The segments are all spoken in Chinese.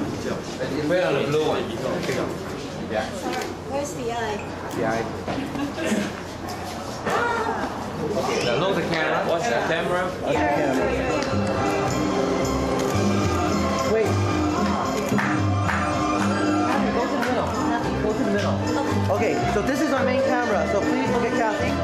You put it on the blue one. Yeah. Where's the eye? The eye. Okay, now load the camera. Watch the camera. Wait. Go to the middle. Go to the middle. Okay, so this is our main camera, so please look at Kathy.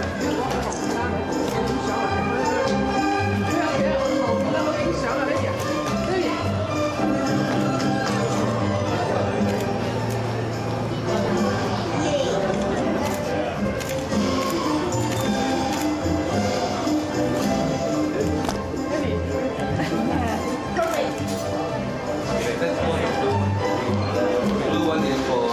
Blue one is for.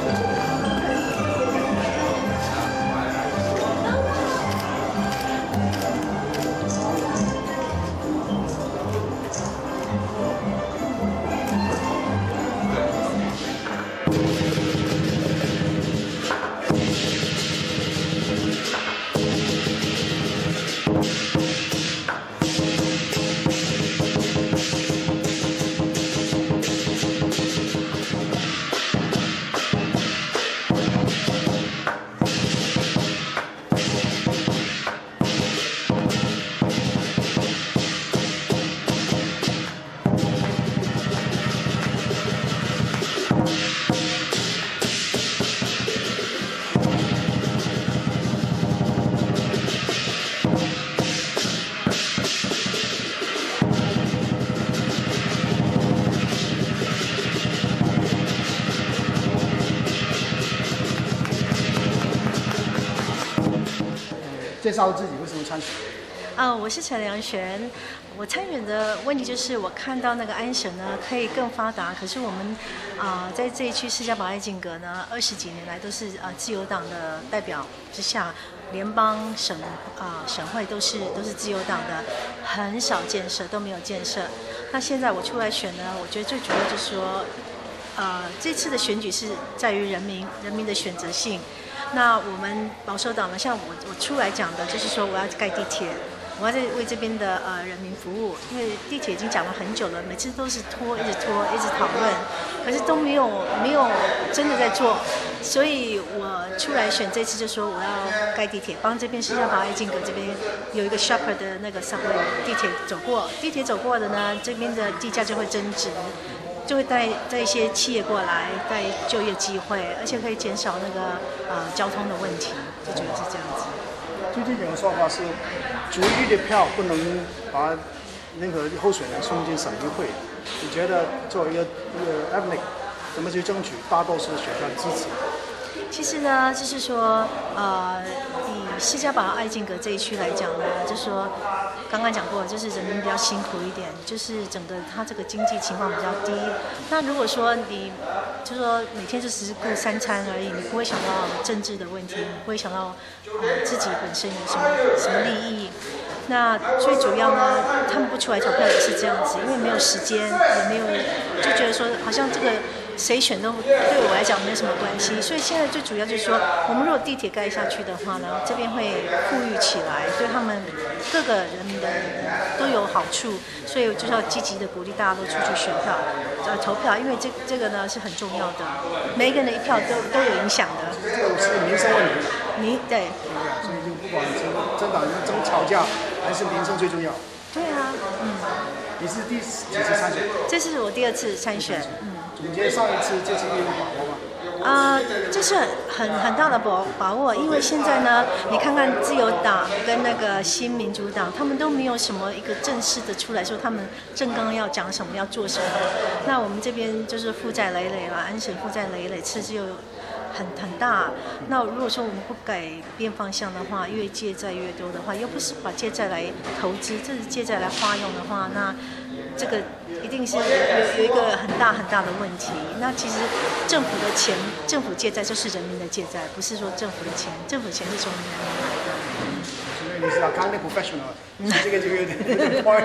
介绍自己为什么参选？ 我是陈良璇。我参选的问题就是我看到那个安省呢可以更发达，可是我们在这一区释迦堡爱敬阁呢20几年来都是自由党的代表之下，联邦省会都是自由党的，很少建设，都没有建设。那现在我出来选呢，我觉得最主要就是说，这次的选举是在于人民的选择性。那我们保守党呢，像我出来讲的就是说我要盖地铁，我要为这边的人民服务，因为地铁已经讲了很久了，每次都是一直拖，一直讨论，可是都没有真的在做，所以我出来选这次就说我要盖地铁，帮这边释迦堡爱敬阁这边有一个 Shopper 的那个 subway 地铁走过的呢，这边的地价就会增值。就会带一些企业过来，带就业机会，而且可以减少那个交通的问题，就觉得是这样子。 最近有个说法是，足裕的票不能把任何候选人送进省议会。你觉得作为一个 ethnic， 怎么去争取大多数选票支持？ 其实呢，就是说，以释迦堡爱敬阁这一区来讲呢，就是说，刚刚讲过，就是人民比较辛苦一点，就是整个他这个经济情况比较低。那如果说你，就是说每天就只是顾3餐而已，你不会想到政治的问题，你不会想到自己本身有什么利益。那最主要呢，他们不出来投票也是这样子，因为没有时间，也没有，就觉得说好像这个。谁选都对我来讲没有什么关系，所以现在最主要就是说，我们如果地铁盖下去的话呢，这边会富裕起来，对他们各个人民的都有好处，所以就是要积极的鼓励大家都出去选票，投票，因为这个呢是很重要的，每一个人的一票都有影响的。 这个是民生问题。 对。 所以就不管政党争吵架，还是民生最重要。 对啊， 你是第几次参选？ 这是我第2次参选。 总结上一次，这次有把握吗？ 这是很大的把握，因为现在呢，你看看自由党跟那个新民主党，他们都没有什么一个正式的出来说他们政纲要讲什么，要做什么。那我们这边就是负债累累啦，安省负债累累，赤字又很大。那如果说我们不改变方向的话，越借债越多的话，又不是把借债来投资，这是借债来花用的话，那这个一定是有一个很大的问题。那其实政府的钱，政府借债就是人民的借债，不是说政府的钱，政府钱是从人民来的。 所以你是 accounting professional， 这个就有点 point。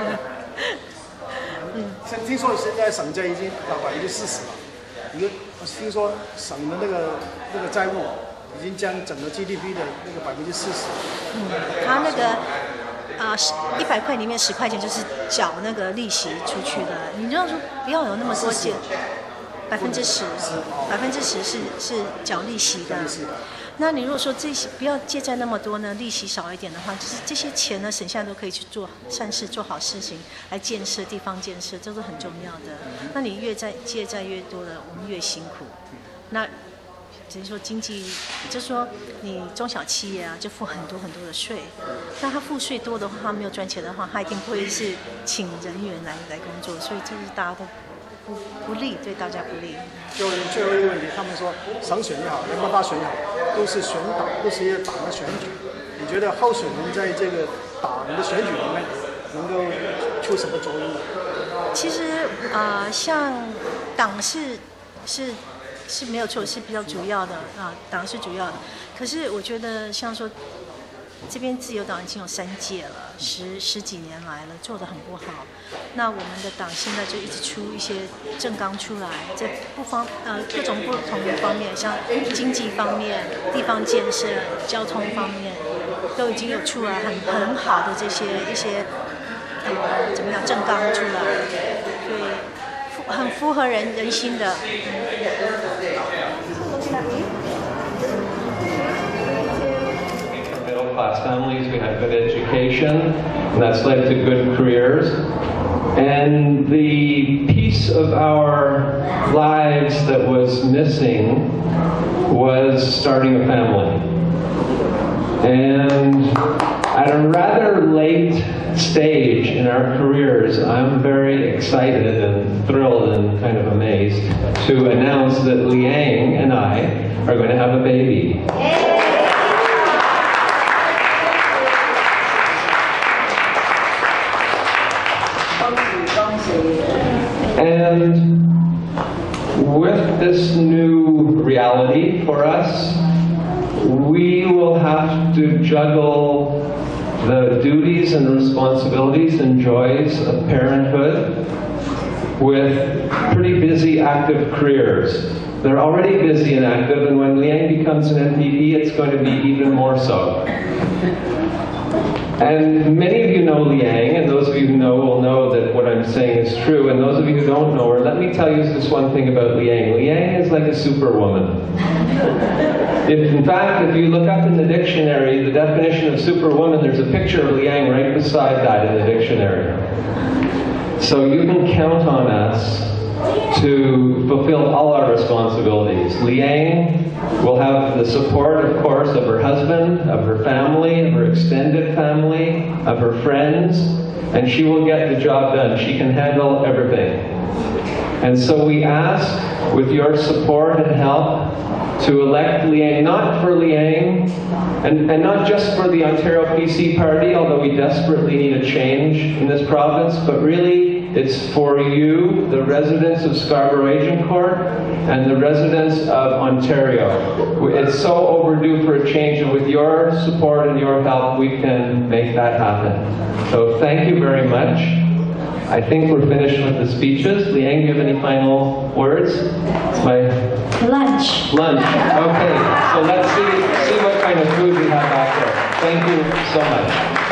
听说现在省债已经到40%了，我听说省的那个债务已经将整个 GDP 的那个40%。 他那个 100块里面10块钱就是缴那个利息出去的。你就要说不要有那么多借，10%，10%是缴利息的。那你如果说这些不要借债那么多呢，利息少一点的话，就是这些钱呢省下都可以去做善事、做好事情，来建设地方建设，这是很重要的。那你借债越多了，我们越辛苦。那只是说经济，就是说你中小企业啊，就付很多的税。那他付税多的话，他没有赚钱的话，他一定会是请人员来工作，所以这是大家都不利，对大家不利。 就最后一个问题，他们说省选也好，联邦大选也好，都是选党，都是一个党的选举。你觉得候选人在这个党的选举里面能够出什么作用？ 其实像党是没有错，是比较主要的啊，党是主要的。可是我觉得像说这边自由党已经有3届了，十几年来了，做得很不好。那我们的党现在就一直出一些政纲出来，在各种不同的方面，像经济方面、地方建设、交通方面，都已经有出来很好的这些一些怎么样政纲出来，所以很符合人心的。 Middle-class families, we had good education, and that's led to good careers. And the piece of our lives that was missing was starting a family. And at a rather late stage in our careers, I'm very excited and thrilled and kind of amazed to announce that Liang and I are going to have a baby. And with this new reality for us, we will have to juggle the duties and responsibilities and joys of parenthood with pretty busy, active careers. They're already busy and active, and when Liang becomes an MPP, it's going to be even more so. And many of you know Liang, and those of you who know will know that what I'm saying is true, and those of you who don't know her, let me tell you this one thing about Liang. Liang is like a superwoman. In fact, if you look up in the dictionary, the definition of superwoman, there's a picture of Liang right beside that in the dictionary. So you can count on us to fulfill all our responsibilities. Liang will have the support, of course, of her husband, of her family, of her extended family, of her friends, and she will get the job done. She can handle everything. And so we ask, with your support and help, to elect Liang, not for Liang, and not just for the Ontario PC Party, although we desperately need a change in this province, but really it's for you, the residents of Scarborough Agincourt, and the residents of Ontario. It's so overdue for a change, and with your support and your help, we can make that happen. So thank you very much. I think we're finished with the speeches. Liang, do you have any final words? Lunch. Lunch. Okay. So let's see what kind of food we have back there. Thank you so much.